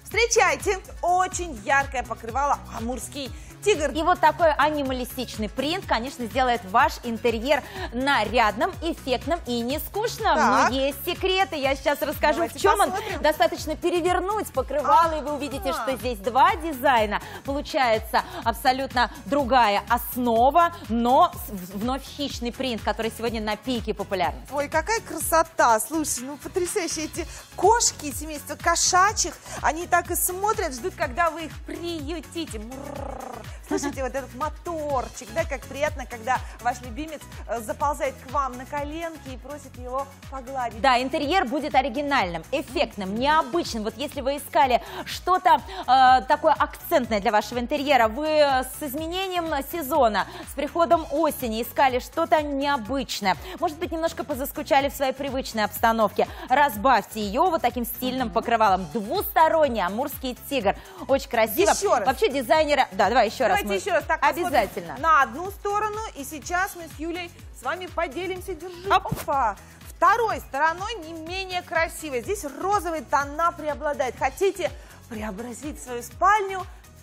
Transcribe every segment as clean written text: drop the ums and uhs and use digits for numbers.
Встречайте, очень яркое покрывало «Амурский тигр». И вот такой анималистичный принт, конечно, сделает ваш интерьер нарядным, эффектным и не скучным. Так. Но есть секреты, я сейчас расскажу, Давайте в чем посмотрим. он. Достаточно перевернуть покрывало, и вы увидите, что здесь два дизайна. Получается абсолютно другая основа, но вновь хищный принт, который сегодня на пике популярности. Ой, какая красота! Слушай, ну потрясающие эти кошки, семейство кошачьих, они так и смотрят, ждут, когда вы их приютите. Слышите, вот этот моторчик, да, как приятно, когда ваш любимец заползает к вам на коленки и просит его погладить. Да, интерьер будет оригинальным, эффектным, необычным. Вот если вы искали что-то такое акцентное для вашего интерьера, вы с изменением сезона, с приходом осени искали что-то необычное, может быть, немножко позаскучали в своей привычной обстановке, разбавьте ее вот таким стильным покрывалом. Двусторонний амурский тигр. Очень красиво. Еще раз. Вообще дизайнеры... Да, давай еще раз. Давайте еще раз. Так, обязательно. На одну сторону, и сейчас мы с Юлей с вами поделимся. Держи. Опа. Второй стороной не менее красиво. Здесь розовые тона преобладают. Хотите преобразить свою спальню?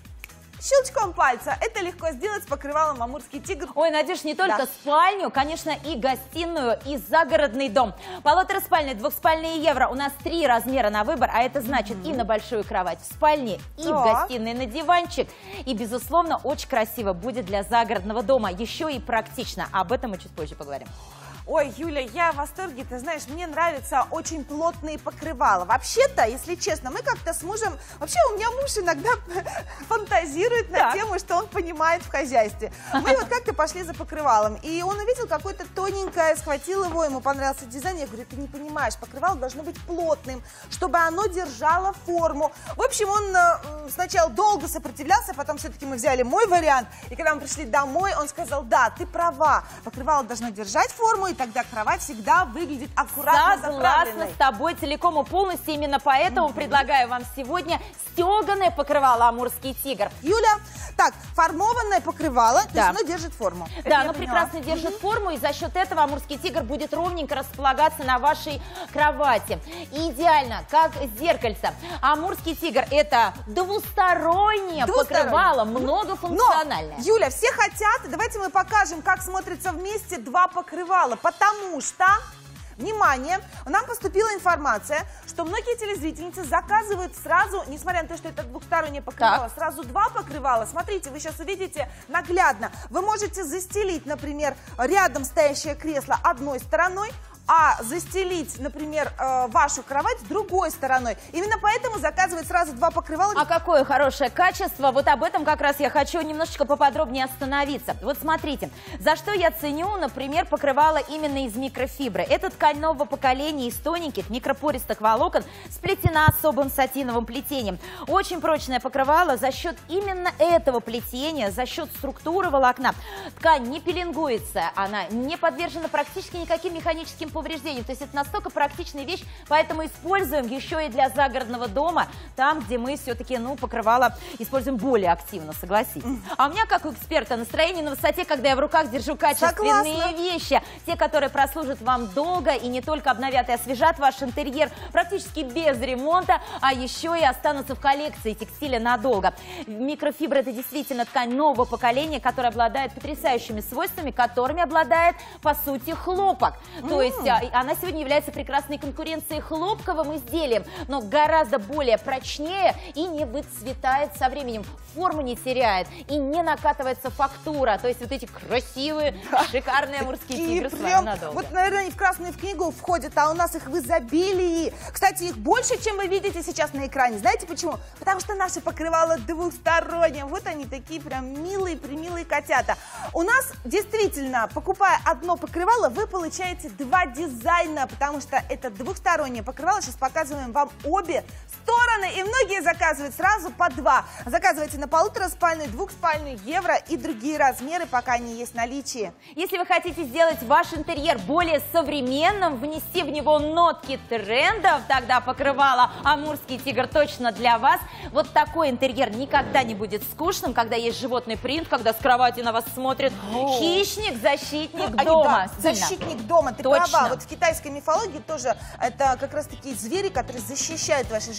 Щелчком пальца. Это легко сделать с покрывалом «Амурский тигр». Ой, Надюш, не только спальню, конечно, и гостиную, и загородный дом. Полутораспальный, двухспальный евро. У нас 3 размера на выбор, а это значит и на большую кровать в спальне, и в гостиной на диванчик. И, безусловно, очень красиво будет для загородного дома. Еще и практично. Об этом мы чуть позже поговорим. Ой, Юля, я в восторге, ты знаешь, мне нравятся очень плотные покрывала. Вообще-то, если честно, мы как-то с мужем... Вообще, у меня муж иногда фантазирует на тему, что он понимает в хозяйстве. Мы вот как-то пошли за покрывалом, и он увидел какое-то тоненькое, схватил его, ему понравился дизайн. Я говорю, ты не понимаешь, покрывало должно быть плотным, чтобы оно держало форму. В общем, он сначала долго сопротивлялся, потом все-таки мы взяли мой вариант. И когда мы пришли домой, он сказал, да, ты права, покрывало должно держать форму, и тогда кровать всегда выглядит аккуратно заправленной. Согласна с тобой целиком и полностью. Именно поэтому предлагаю вам сегодня стеганое покрывало «Амурский тигр». Юля, так, формованное покрывало, то есть оно держит форму. Да, оно прекрасно держит форму, и за счет этого «Амурский тигр» будет ровненько располагаться на вашей кровати. И идеально, как зеркальце. «Амурский тигр» — это двустороннее покрывало, многофункциональное. Но, Юля, все хотят, давайте мы покажем, как смотрятся вместе два покрывала, потому что... Внимание! Нам поступила информация, что многие телезрительницы заказывают сразу, несмотря на то, что это двухстороннее покрывало, сразу два покрывала. Смотрите, вы сейчас увидите наглядно. Вы можете застелить, например, рядом стоящее кресло одной стороной, а застелить, например, вашу кровать другой стороной. Именно поэтому заказывают сразу два покрывала. А какое хорошее качество, вот об этом как раз я хочу немножечко поподробнее остановиться. Вот смотрите, за что я ценю, например, покрывало именно из микрофибры. Это ткань нового поколения из тоненьких микропористых волокон, сплетена особым сатиновым плетением. Очень прочное покрывало за счет именно этого плетения, за счет структуры волокна. Ткань не пеленгуется, она не подвержена практически никаким механическим повреждений. То есть это настолько практичная вещь, поэтому используем еще и для загородного дома, там, где мы все-таки, покрывало используем более активно, согласитесь. А у меня, как у эксперта, настроение на высоте, когда я в руках держу качественные вещи, те, которые прослужат вам долго и не только обновят и освежат ваш интерьер практически без ремонта, а еще и останутся в коллекции текстиля надолго. Микрофибра — это действительно ткань нового поколения, которая обладает потрясающими свойствами, которыми обладает, по сути, хлопок. То есть она сегодня является прекрасной конкуренцией хлопковым изделием, но гораздо более прочнее и не выцветает со временем, форму не теряет и не накатывается фактура. То есть вот эти красивые, шикарные амурские тигры с вами надолго. Вот, наверное, и в красную книгу входят, а у нас их в изобилии. Кстати, их больше, чем вы видите сейчас на экране. Знаете почему? Потому что наше покрывало двухстороннее. Вот они такие прям милые, примилые котята. У нас действительно, покупая одно покрывало, вы получаете два дизайна, потому что это двухстороннее покрывало. Сейчас показываем вам обе стороны, и многие заказывают сразу по два. Заказывайте на полутораспальную, двухспальную, евро и другие размеры, пока они есть в наличии. Если вы хотите сделать ваш интерьер более современным, внести в него нотки трендов, тогда покрывало «Амурский тигр» точно для вас. Вот такой интерьер никогда не будет скучным, когда есть животный принт, когда с кровати на вас смотрит хищник, защитник дома. Да, защитник дома, ты права. Вот в китайской мифологии тоже это как раз такие звери, которые защищают ваше жилище,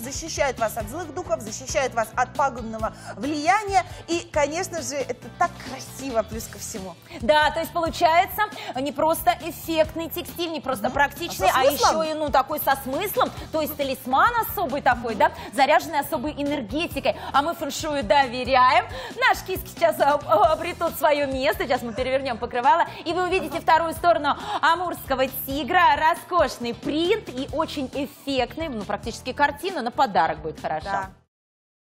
защищают вас от злых духов, защищают вас от пагубного влияния. И, конечно же, это так красиво, плюс ко всему. Да, то есть получается не просто эффектный текстиль, не просто практичный, а еще и, ну, такой со смыслом, то есть талисман особый такой, да, заряженный особой энергетикой. А мы фэншую доверяем. Наш киски сейчас обретут свое место. Сейчас мы перевернем покрывало, и вы увидите вторую сторону амурского тигра. Роскошный принт и очень эффектный, ну, практически картина на подарок будет хороша. Да.